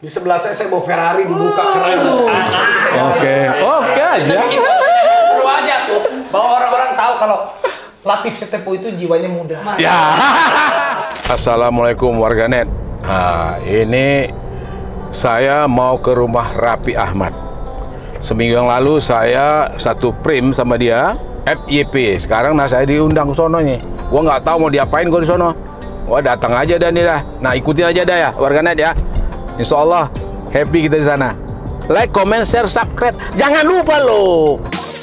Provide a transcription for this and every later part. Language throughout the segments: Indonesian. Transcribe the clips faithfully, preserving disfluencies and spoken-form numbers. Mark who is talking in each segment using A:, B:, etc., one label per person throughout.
A: Di sebelah saya saya bawa Ferrari dibuka keren.
B: Oke, oke aja.
A: Seru aja tuh. Bahwa orang-orang tahu kalau Latief Sitepu itu jiwanya muda.
B: Ya. Assalamualaikum warganet. Nah, ini saya mau ke rumah Raffi Ahmad. Seminggu yang lalu saya satu prim sama dia, F Y P. Sekarang nah saya diundang ke sono nih. Gua nggak tahu mau diapain gua di sono. Wah, datang aja dah nih dah. Nah, ikutin aja dah ya warganet ya. Insya Allah happy kita di sana. Like, comment, share, subscribe. Jangan lupa loh.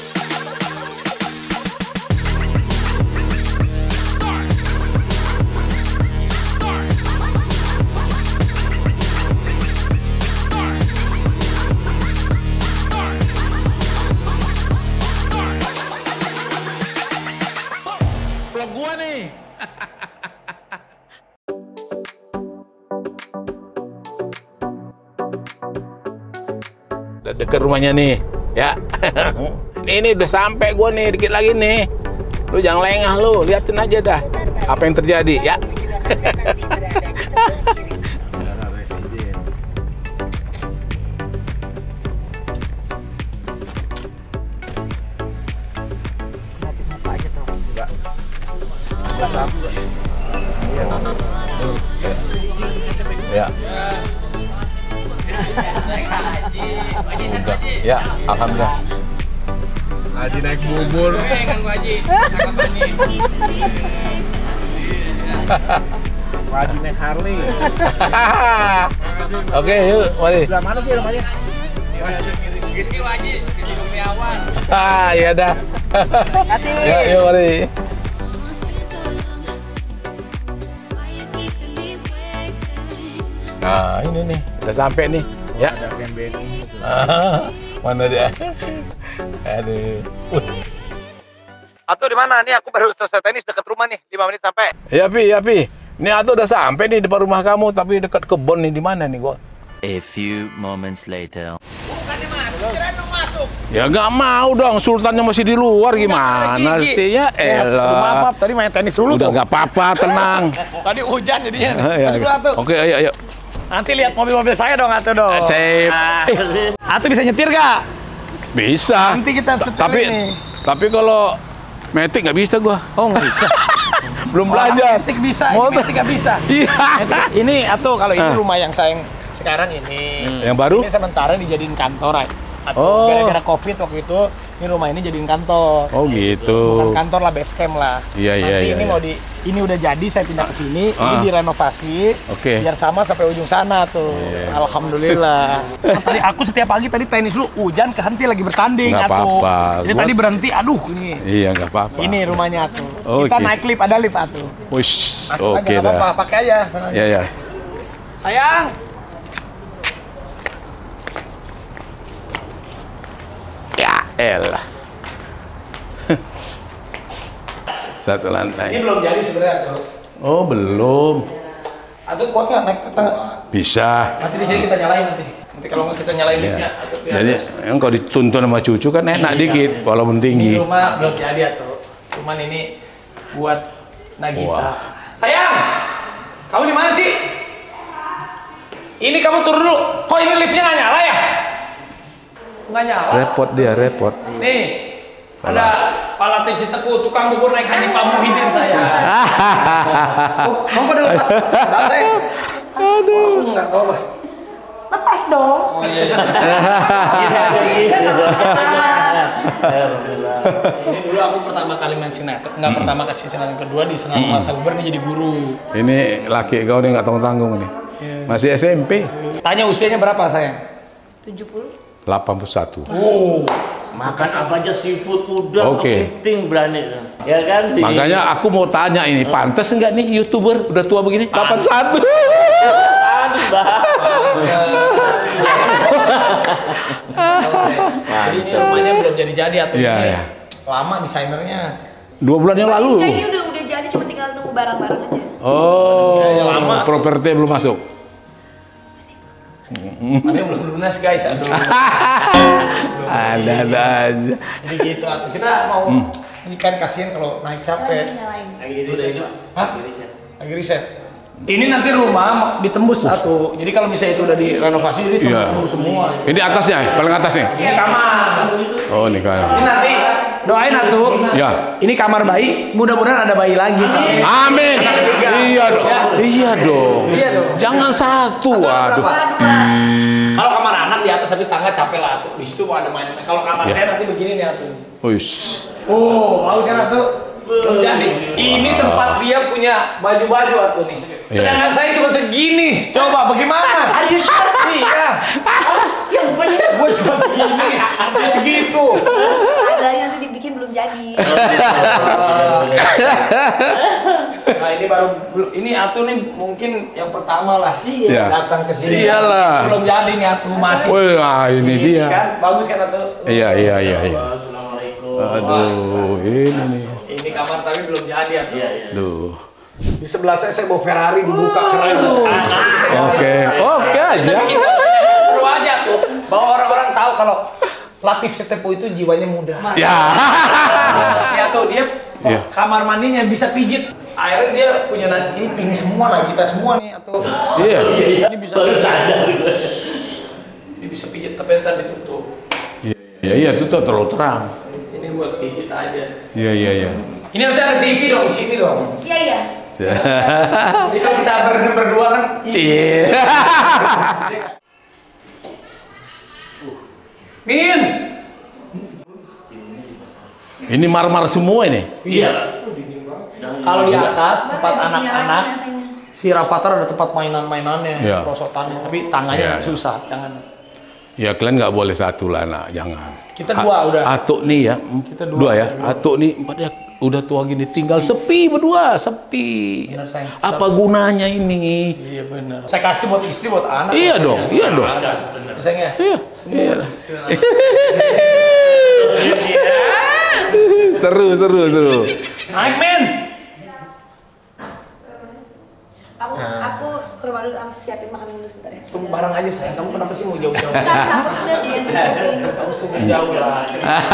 B: Vlog gua nih. Udah deket rumahnya nih, ya. Ini udah sampai gua nih, dikit lagi nih. Lu jangan lengah lu, liatin aja dah apa yang terjadi, ya. Ya. Udah. Ya, alhamdulillah. Haji naik bubur.
C: Eh, kan Pak Haji. Cakapan nih.
D: Pak Haji naik Harley.
B: Oke, yuk, mari.
D: Sebelah mana sih rumahnya?
C: Rizky Pak Haji, Rizky Kurniawan.
B: Ah, iya dah.
D: Kasih.
B: Ya, yuk, mari. Nah, ini nih, udah sampai nih. Ya.
D: Ada band B N I itu.
B: Ah, mana dia? Aduh.
C: Atuh di mana? Nih aku baru selesai tenis dekat rumah nih, lima menit sampai.
B: Ya, Pi, ya, Pi. Ini Atuh udah sampai nih depan rumah kamu, tapi dekat kebun nih. Di mana nih gua?
E: A few moments later.
C: Bukannya masuk, kirain mau masuk.
B: Ya nggak mau dong, Sultannya masih di luar gimana sih ya? Elah.
A: Maaf, tadi main tenis dulu
B: Udah
A: tuh.
B: nggak apa-apa, tenang.
A: Tadi hujan jadinya.
B: Ah, ya,
A: Masuk dulu, Atuh.
B: Oke, ayo, ayo.
A: Nanti lihat mobil-mobil saya dong, Atuh dong.
B: Sip.
A: Eh, Atuh bisa nyetir gak?
B: Bisa.
A: Nanti kita setel
B: tapi
A: ini.
B: tapi kalau metik nggak bisa gua.
A: Oh, nggak bisa.
B: Belum
A: Orang
B: belajar.
A: Metik bisa,
B: Motor.
A: ini metik nggak bisa.
B: Iya.
A: Metik- Ini Atuh kalau ini
B: Ah.
A: rumah yang saya sekarang ini.
B: Yang baru?
A: Ini sementara dijadiin kantor, Atuh.
B: Oh.
A: Gara-gara Covid waktu itu, ini rumah ini jadiin kantor.
B: Oh gitu.
A: Bukan kantor lah, base camp lah.
B: Iya, iya,
A: Nanti
B: iya,
A: ini
B: iya.
A: mau di, ini udah jadi, saya pindah ke sini, ini
B: Ah.
A: direnovasi,
B: Oke.
A: biar sama sampai ujung sana tuh.
B: Iya.
A: Alhamdulillah. Tadi aku setiap pagi tadi tenis lu hujan kehenti lagi bertanding,
B: Nggak
A: Atuh.
B: apa-apa.
A: Jadi
B: Gua-
A: tadi berhenti, aduh ini.
B: Iya nggak apa-apa.
A: Ini rumahnya Atuh.
B: Oh,
A: Kita
B: gitu.
A: naik lift, ada lift Atuh.
B: Wish.
A: Masuk
B: Oke
A: aja, nggak apa-apa,
B: dah.
A: pakai aja. sana aja.
B: Ya ya.
A: Sayang.
B: Ya elah. Satu
A: Ini
B: lantai.
A: belum jadi sebenarnya Atuh.
B: Oh belum.
A: Atuh kuat nggak naik ke tangga?
B: Bisa.
A: Nanti di sini kita nyalain nanti. Nanti kalau nggak kita nyalain liftnya,
B: Ya.
A: Atuh biar
B: Jadi yang kalau dituntun sama cucu kan enak
A: Iya.
B: dikit, walaupun
A: Ini
B: tinggi.
A: rumah belum jadi Atuh. Cuman ini buat Nagita.
B: Wah.
A: Sayang, kamu di mana sih? Ini kamu turun dulu. Kok ini liftnya nggak nyala ya? Nggak nyala.
B: Repot dia, repot.
A: Nih, ada Pak Latief Sitepu, tukang bubur naik haji Pak Muhyiddin saya. Oh, kamu pada lepas sandal saya? Aduh. Oh, nggak tahu apa.
F: Lepas dong.
A: Oh iya. iya. Ini dulu aku pertama kali main sinetron, nggak pertama kasih sinetron, kedua di Senat Masa Uber nih jadi guru.
B: Ini laki kau nih nggak tanggung-tanggung nih. Masih S M P.
A: Tanya usianya berapa sayang?
F: tujuh puluh.
B: delapan puluh satu.
A: Oh,
G: Makan apa aja seafood udah
B: Oke.
G: kepiting berani ya kan sih.
B: Makanya aku mau tanya ini, pantas enggak nih YouTuber udah tua begini? delapan puluh satu.
G: Pantes, Bah.
A: jadi ini rumahnya belum jadi-jadi atau
B: Iya,
A: ini
B: iya.
A: lama desainernya.
B: Dua bulan yang lalu.
F: Enggak, ini udah udah jadi, cuma tinggal tunggu barang-barang aja.
B: Oh,
A: Kayaknya lama.
B: properti belum masuk.
A: Ada yang belum lunas guys, aduh.
B: Ada-ada aja.
A: Jadi gitu atuh. Kita mau ini kan kasihan kalau naik
F: Lagi
A: capek.
F: nyalain.
G: Lagi di riset.
A: Hah? Lagi riset. Ini nanti rumah ditembus satu. Jadi kalau misalnya itu udah direnovasi, jadi tembus-tembus semua.
B: Ini atasnya, paling atas nih.
A: Ini kamar.
B: Oh, ini kan.
A: Ini nanti doain atuh.
B: Ya.
A: Ini kamar bayi. Mudah-mudahan ada bayi lagi.
B: Amin. Iya dong. Iya dong.
A: Iya dong.
B: Jangan satu. Waduh.
A: Kalau kamar anak di atas tapi tangga capek lah tuh. Di situ ada main. Kalau kamar
B: Ya.
A: saya nanti begini nih atuh.
B: Uish.
A: Oh, bagus kan atuh? Belum jadi. Ini tempat dia punya baju-baju atuh nih. Sedangkan saya cuma segini. Coba bagaimana?
F: Are you sure?
A: Iya.
F: Yang bener.
A: Gue cuma segini. Dia segitu.
F: Ada yang nanti dibikin belum jadi.
A: Nah ini baru belum- ini atuh nih mungkin yang pertama lah.
B: Iya.
A: Datang ke sini.
B: Iyalah.
A: Belum jadi nih atuh masih.
B: Wah, ini dia.
A: Kan bagus kan atuh?
B: Iya, iya, iya, iya.
G: Assalamualaikum.
B: Aduh, ini nih.
A: Ini kamar tapi belum jadi atuh.
G: Iya, iya.
B: Aduh.
A: Di sebelah saya saya bawa Ferrari dibuka keren.
B: Oke, oke aja.
A: Seru aja tuh. Bahwa orang-orang tahu kalau Latif Sitepu itu jiwanya muda.
B: Ya.
A: Ya tuh dia
B: Iya.
A: kamar mandinya bisa pijit. Akhirnya dia punya nanti ping semua lah kita semua nih atau
B: Iya.
A: ini bisa
G: Baru sadar.
A: ini bisa pijit tapi ntar ditutup.
B: Iya, iya, itu tuh terlalu terang.
A: Ini buat pijit aja.
B: Iya, iya, iya.
A: Ini harusnya ada T V dong di sini dong.
F: Iya iya.
A: Jadi kalau kita ber- berdua kan.
B: Cie.
A: Min.
B: Ini marmer semua ini.
A: Iya. Kalau di atas tempat anak-anak, si Rafathar ada tempat mainan-mainannya,
B: Iya.
A: perosotannya, tapi tangannya
B: Iya.
A: susah, jangan.
B: Ya kalian nggak boleh satu lah, nak, jangan.
A: Kita dua udah.
B: Atuk nih ya,
A: Kita dua.
B: dua ya. Atuk nih empat ya, udah tua gini, tinggal sepi berdua, sepi.
A: Benar, sayang.
B: Apa gunanya ini?
A: Iya benar. Saya kasih buat istri, buat anak.
B: Iya dong, iya dong.
A: Sayangnya.
B: Iya. Iya. Seru, seru, seru.
A: Naik men.
F: Aku aku ke rumah dulu, aku siapin makan dulu sebentar ya.
A: Tunggu bareng aja sayang. Kamu kenapa sih mau jauh-jauh?
F: Kan takut udah dia disiapin.
A: Kamu sungguh jauh lah.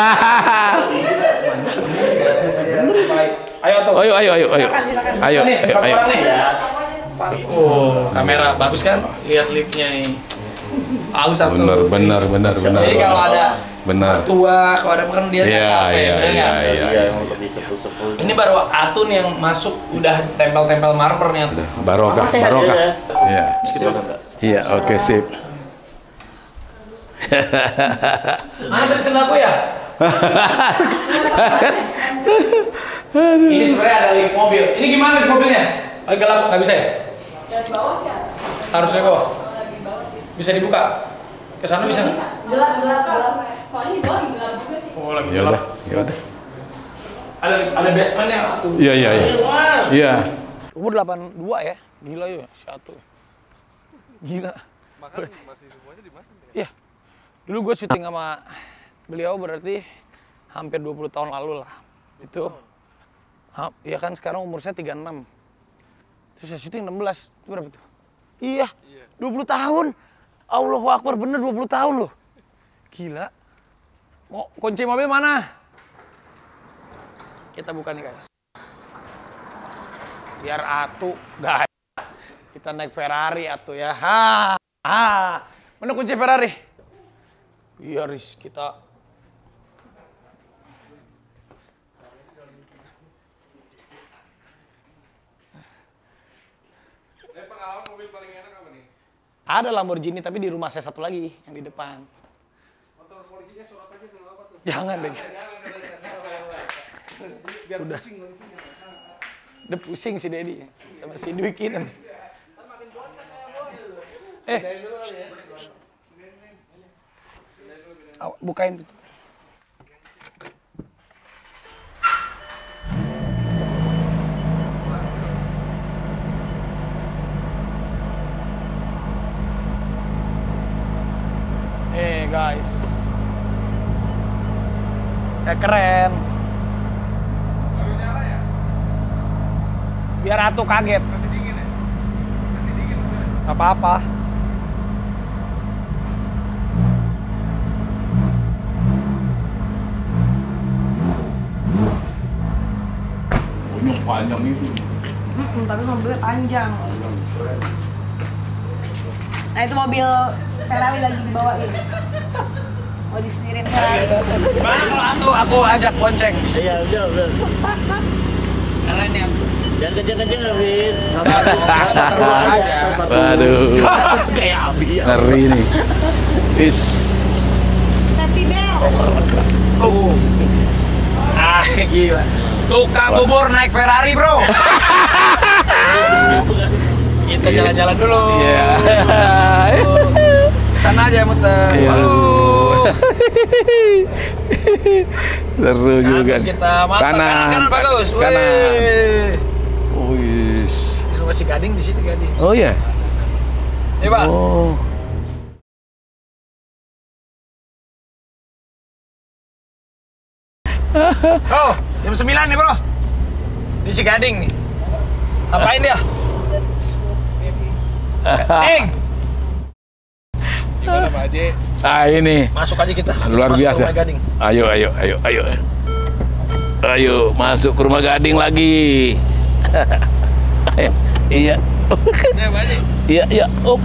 A: Baik. Ayo tuh.
B: Ayo, ayo, ayo, ayo.
F: Silakan, silakan.
B: Ayo,
A: Nih,
B: ayo,
A: berapa
B: ayo.
A: orang nih? Oh, kamera bagus kan? Lihat liftnya nih. Bagus satu.
B: Benar, benar, benar, benar.
A: Jadi kalau ada
B: Benar.
A: tua, kalau ada peran dia
B: Iya,
A: capek,
B: iya,
A: bener
B: iya,
A: nggak?
B: iya.
G: Iya, yang lebih sepuh-sepuh.
A: Ini baru Atun yang masuk udah tempel-tempel marmer nih Atun.
B: Barokah,
G: Apa sehat
B: barokah.
G: ya?
B: Iya.
G: Silakan, Kak.
B: Iya, oke, sip.
A: Mana tadi sendalku ya? Ini sebenarnya ada lift mobil. Ini gimana lift mobilnya? Oh, gelap, nggak bisa ya?
F: Dari bawah ya.
A: Harus dari bawah. Bisa dibuka? Ke sana bisa nggak?
F: Gelap gelap gelap. Soalnya di bawah gelap juga sih.
A: Oh, lagi
B: Ya udah, ya udah.
A: Ada ada basementnya Atun.
B: Iya, iya, iya. Iya.
A: Umur delapan puluh dua ya? Gila ya, satu. Gila. Berarti masih semuanya di mana? Iya. Dulu gue syuting sama beliau berarti hampir dua puluh tahun lalu lah. Itu. Ha, ya kan sekarang umur saya tiga puluh enam. Terus saya syuting enam belas. Itu berapa tuh? Iya. dua puluh tahun. Allahu Akbar, bener dua puluh tahun loh. Gila. Mau kunci mobil mana? Kita buka nih guys. Biar Atu gak kita naik Ferrari Atu ya. Ha, ha. Mana kunci Ferrari? Biar kita ada Lamborghini tapi di rumah saya satu lagi yang di depan. Motor polisinya sorot aja tuh apa tuh? Jangan deh. Biar udah pusing. Udah pusing si Dedi sama si Dwiki nanti. Eh, shh, shh. Aw, bukain. Eh guys, ya keren. Biar Atu kaget. Masih dingin ya? Masih dingin. Gak apa-apa.
B: Ini panjang itu.
F: Hmm, tapi mobilnya panjang. Nah itu mobil Ferrari lagi dibawain. Mau disetirin Ferrari.
A: Gimana kalau aku, aku ajak bonceng?
G: Iya, udah, udah.
A: Keren ya.
G: Jangan kenceng-kenceng, Vin.
B: Waduh.
G: Kayak Abi ya.
B: Ngeri nih. Is.
F: Tapi bel.
A: Oh. Ah, gila. Tukang bubur naik Ferrari, bro. Kita jalan-jalan dulu.
B: Iya.
A: Sana aja muter.
B: Iya.
A: Halo.
B: Seru juga.
A: Kanan kita mantap.
B: Kanan.
A: Kanan, kanan bagus.
B: Kanan.
A: Wih.
B: Wis.
A: Ini masih Gading di sini Gading.
B: Oh iya.
A: Eh, Pak.
B: Oh.
A: Oh, jam sembilan nih, Bro. Di si Gading nih. Apain dia? Gading. Gimana Pak Haji?
B: Ah ini
A: Masuk aja kita.
B: luar
A: Masuk
B: biasa.
A: ke rumah Gading.
B: Ayo, ayo, ayo, ayo. Ayo masuk ke rumah Gading lagi. Ayo. Iya.
A: Ya, Pak Haji.
B: Iya, iya. Oh.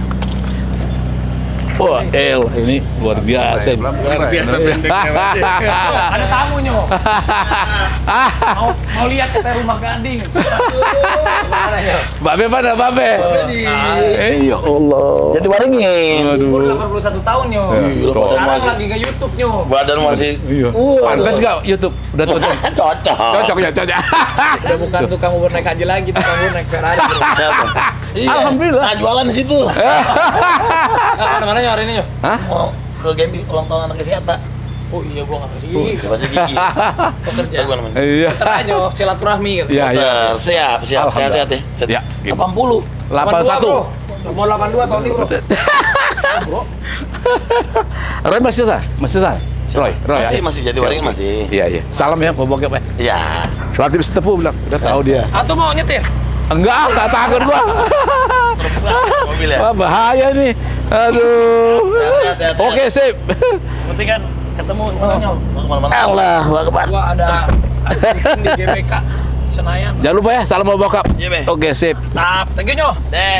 B: Wah, El, ini luar biasa.
A: Luar biasa pendeknya, Pak Haji. Oh, ada tamu nyo. Mau mau lihat kita rumah Gading. Mana ya?
B: Babe mana, Babe?
A: Di
B: Eh, ya Allah.
D: Jadi waringin.
A: umur
B: Aduh.
A: delapan puluh satu tahun nyo.
B: Iya,
A: Sekarang
D: masih-
A: lagi ke YouTube nyo.
D: Badan masih.
B: Iya.
D: Uh,
B: Pantas nggak YouTube? Udah tutup.
D: Cocok.
B: Cocok ya, cocok.
A: Udah bukan tukang bubur naik haji lagi, tukang bubur naik Ferrari. Bro.
D: Siapa? Iya.
B: Alhamdulillah.
D: Nah, jualan di situ.
A: Nah, mana-mana nyo hari ini nyo?
B: Hah?
D: Mau ke Gembi ulang tahun anak Siata.
A: Oh iya, gua nggak ngerti. Gigi.
D: Bahasa gigi.
A: Pekerja.
D: Tahu gua namanya.
B: Iya.
A: Teranya silaturahmi gitu.
B: Iya, iya.
D: Bener, siap, siap, sehat-sehat ya. Sehat.
B: Ya, gitu.
D: delapan puluh.
B: delapan puluh satu.
A: Mau delapan puluh dua tahun ini, Bro. Bro.
B: Roy masih sah? Masih sah? Roy, Roy.
D: Masih,
B: ayo.
D: masih jadi
B: Siap.
D: waringin masih.
B: Iya, iya. Salam ya, Pak Bokep ya.
D: Iya.
B: Suarti setepu bilang, udah tahu dia.
A: Atau mau nyetir?
B: Enggak, enggak takut gua.
D: Mobil ya.
B: Wah, bahaya nih. Aduh.
D: Sehat, sehat, sehat.
B: Oke, sip.
G: Penting kan ketemu.
D: Mau kemana-mana.
B: Allah, Akbar.
A: Gua ada ada meeting di G B K Senayan.
B: Jangan lupa ya, salam Pak Bokap.
D: Iya, Be.
B: Oke, sip.
A: Tap, thank you nyo.
D: Deh.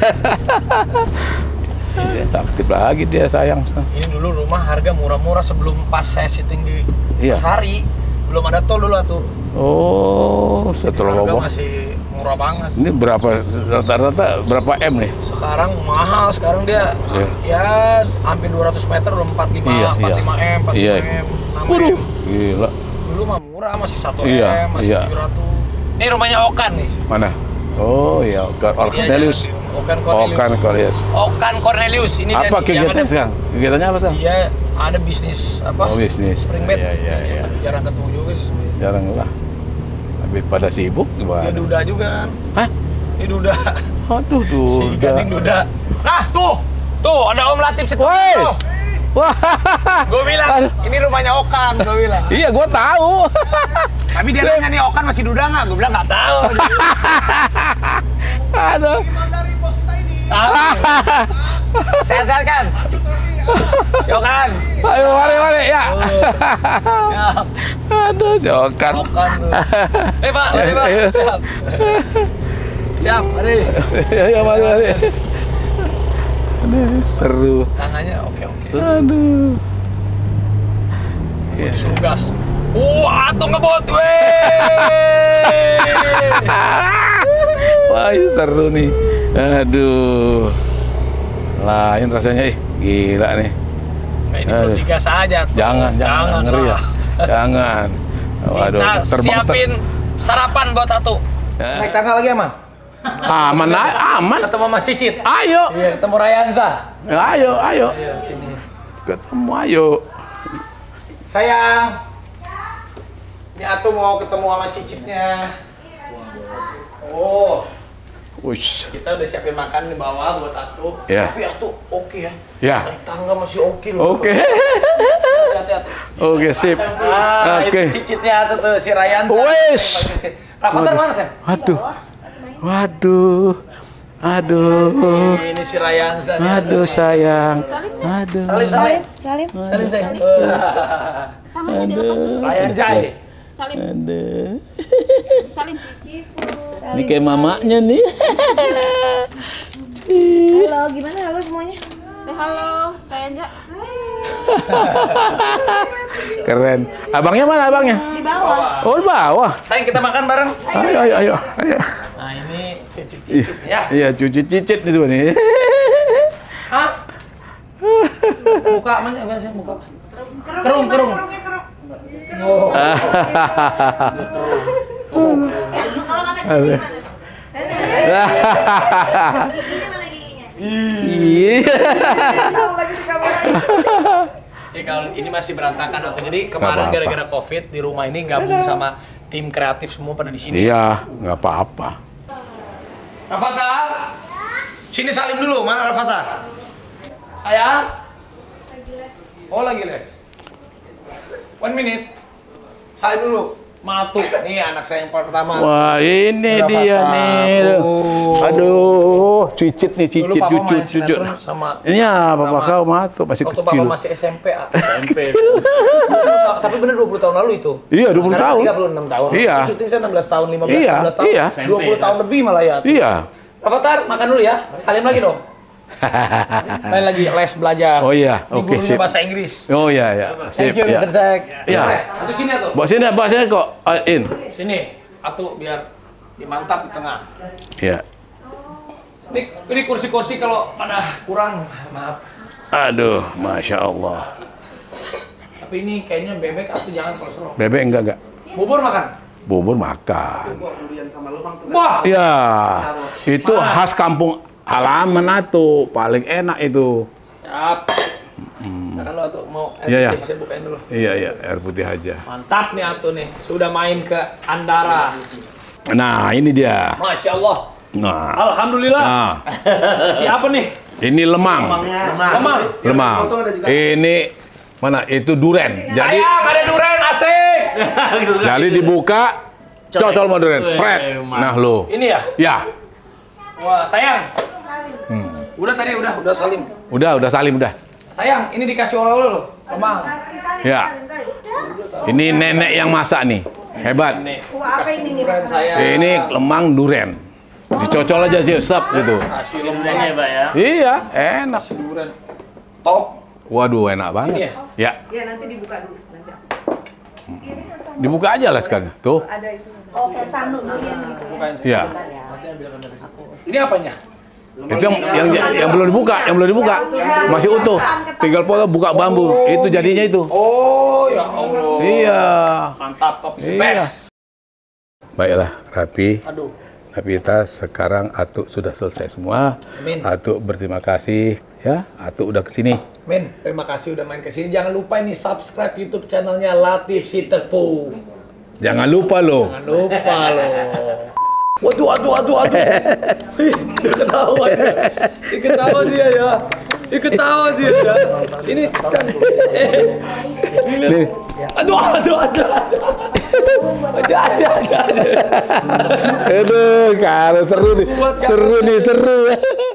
B: Dia aktif lagi dia sayang.
A: Ini dulu rumah harga murah-murah sebelum pas saya syuting di
B: Iya.
A: Sari. Belum ada tol dulu tuh.
B: Oh,
A: Jadi
B: setelah
A: harga
B: Bokap.
A: masih murah banget.
B: Ini berapa rata-rata berapa M nih?
A: Sekarang mahal, sekarang dia
B: Iya.
A: ya hampir dua ratus meter udah empat puluh lima,
B: Iya,
A: empat puluh lima M, empat puluh lima
B: Iya.
A: M, enam
B: Waduh,
A: M.
B: gila.
A: Dulu mah murah, masih satu
B: Iya,
A: M, masih
B: iya.
A: tujuh ratus. Ini rumahnya Okan nih.
B: Mana? Oh iya, Okan
A: Dia
B: Cornelius.
A: jalan di- Okan Cornelius.
B: Okan Cornelius.
A: Okan Cornelius. Ini dia
B: Apa
A: nih, yang
B: kegiatan
A: ada-
B: sekarang? Kegiatannya apa sekarang?
A: Dia ada bisnis apa?
B: Oh, bisnis.
A: Spring bed.
B: Iya, iya,
A: Ini
B: iya.
A: Jarang ketemu juga sih.
B: Jarang lah. Habis pada sibuk
A: Dia
B: gimana?
A: duda juga kan.
B: Hah?
A: Ini duda.
B: Aduh,
A: Si
B: duda.
A: Gading duda. Nah, tuh. Tuh, ada Om Latif situ.
B: Woi.
A: Tuh.
B: Wah.
A: Gue bilang,
B: Aduh.
A: ini rumahnya Okan, gue bilang.
B: Iya, gua tahu.
A: Tapi dia nanya nih, Okan masih duda nggak? Gue bilang nggak tahu.
B: Aduh.
A: Tahu. Sehat-sehat kan? Yo kan?
B: Ayo mari mari ya. Aduh, si Okan.
A: Okan tuh. Eh Pak, mari Pak.
B: Ayo.
A: Siap. Siap, mari.
B: Ayo mari mari. Aduh, seru.
A: Tangannya oke oke.
B: Aduh.
A: Gue disuruh gas. Wah, atau ngebot, weh.
B: Wah, ini seru nih. Aduh. Lain rasanya ih, gila nih.
A: Nah, ini perlu
B: Aduh.
A: digas aja tuh.
B: Jangan, jangan, ngeri ya.
A: lah.
B: Jangan. Waduh,
A: Kita
B: terbang-
A: siapin sarapan buat Atu.
B: Eh.
A: Naik tangga lagi aman?
B: Aman, ah, aman.
A: Ketemu sama Cicit.
B: Ayo,
A: Iya, ketemu Rayansa.
B: ayo, ayo.
A: Ayo, sini.
B: Ketemu, ayo.
A: Sayang. Ini Atu mau ketemu sama Cicitnya. Oh,
B: Wush.
A: kita udah siapin makan di bawah buat Atu.
B: Ya.
A: Tapi Atu oke ya.
B: Ya.
A: Naik tangga masih oke loh.
B: Oke.
A: Hati-hati Atu.
B: Oke, sip.
A: Ah,
B: Oke.
A: itu Cicitnya Atu tuh, si Rayansa.
B: Wes.
A: Rafathar mana, Sam?
B: Waduh. Waduh. Aduh.
A: Ini si Rayansa. nih.
B: Aduh, sayang. Aduh.
A: Salim, salim.
F: Salim.
A: Salim, sayang.
F: Tangannya dilepas.
A: Rayan Jai.
F: Salim.
B: Aduh.
F: Salim.
B: Ini kayak mamanya nih.
F: Halo, gimana halo semuanya?
H: Say halo, Kak Anja.
B: Keren. Abangnya mana abangnya?
F: Di bawah.
B: Oh, di bawah.
A: Sayang, kita makan bareng.
B: Ayo, ayo, ayo. ayo.
A: Nah, ini cicit-cicit ya.
B: Iya, cuci cicit nih semua nih.
A: Hah? Muka mana? Apa sih muka? Kerung, kerung.
F: Kerungnya kerung.
A: Oh.
F: Kalau makan gimana? Giginya mana giginya?
B: Iya.
F: Tahu lagi di kamar.
A: Ya kalau ini masih berantakan atau jadi kemarin
B: apa-apa.
A: gara-gara Covid di rumah ini gabung sama tim kreatif semua pada di sini.
B: Iya, nggak apa-apa.
A: Rafathar, sini salim dulu. Mana Rafathar? Sayang? Oh lagi les. One minute. Salim dulu. Matu. Nih anak saya yang pertama.
B: Wah, ini
A: Rafathar.
B: dia nih.
A: Oh.
B: Aduh, cicit nih,
A: Dulu
B: cicit,
A: papa
B: cucu,
A: main
B: cucu.
A: sinetron sama
B: Iya, papa
A: sama-
B: kau matu masih
A: waktu
B: kecil.
A: papa masih S M P. ah.
B: Kecil.
A: Tapi bener dua puluh tahun lalu itu.
B: Iya, dua puluh
A: Sekarang
B: tahun.
A: tiga puluh enam tahun.
B: Iya.
A: Terus syuting saya enam belas tahun, lima belas,
B: Iya,
A: enam belas tahun.
B: iya.
A: dua puluh tahun lebih malah ya.
B: Iya.
A: Rafathar, makan dulu ya. Salim lagi dong. Lain lagi les belajar.
B: Oh iya,
A: Ini
B: oke,
A: gurunya
B: sip.
A: bahasa Inggris.
B: Oh iya, ya. Sip,
A: Thank you,
B: ya.
A: mister Zek.
B: Iya.
A: Atau sini atau?
B: Bawa sini, bawa sini kok. Uh, in.
A: Sini. Atau biar dimantap di tengah.
B: Iya.
A: Ini, ini kursi-kursi kalau pada kurang, maaf.
B: Aduh, masya Allah.
A: Tapi ini kayaknya bebek atau jangan kolesterol.
B: Bebek enggak enggak.
A: Bubur makan.
B: Bubur makan.
A: Wah.
B: Iya. Itu khas kampung halaman atuh, paling enak itu.
A: Siap. Silakan lo Atu mau air
B: Iya, iya.
A: putih, saya bukain dulu.
B: Iya, iya, air putih aja.
A: Mantap nih Atu nih, sudah main ke Andara.
B: Nah, ini dia.
A: Masya Allah.
B: Nah.
A: Alhamdulillah.
B: Nah,
A: Siapa nih?
B: ini lemang.
A: Lemang.
B: Lemang. Ini mana? Itu duren. Jadi
A: Sayang, ada durian asik.
B: jadi dibuka cocol sama duren. Pret. Nah, lo.
A: Ini ya?
B: Ya.
A: Wah, sayang. Udah tadi, udah, udah salim.
B: Udah, udah salim udah.
A: Sayang, ini dikasih oleh-oleh loh. Lemang.
B: Ya. Ini nenek yang masak nih. Hebat.
A: Nih,
F: Wah, apa ini nih?
A: durian saya.
B: Ini lemang duren. Dicocol aja sih, sep gitu.
A: Kasih
G: Ini
A: lemang,
G: ya, Pak ya.
B: Iya, enak.
A: kasih durian. Top.
B: Waduh, enak banget.
A: Ini ya?
B: Ya,
F: Ya nanti dibuka dulu. Nanti.
B: dibuka aja lah sekarang. Tuh.
F: Ada itu. Oh, kayak sanuk durian gitu ya.
A: Bukain saya.
B: Iya.
A: Ini apanya?
B: Itu yang, yang yang belum dibuka, yang belum dibuka. Masih utuh. Tinggal potong buka bambu. Itu jadinya itu.
A: Oh, ya Allah.
B: Iya.
A: Mantap, top is the
B: Iya.
A: best.
B: Baiklah, Rapi.
A: Aduh.
B: Napita, sekarang Atuk sudah selesai semua.
A: Amin.
B: Atuk berterima kasih ya. Atuk udah kesini.
A: Men, terima kasih udah main kesini. Jangan lupa ini subscribe YouTube channelnya Latif Sitepu.
B: Jangan lupa loh.
A: Jangan lupa loh. Waduh, waduh, waduh, waduh. Ih, ketawa dia. Ih, ketawa dia ya. Ih, ketawa dia ya. Ini kan.
B: Nih.
A: Aduh, aduh, aduh. Ada, ada, ada.
B: Aduh, kalau seru nih. Seru nih, seru.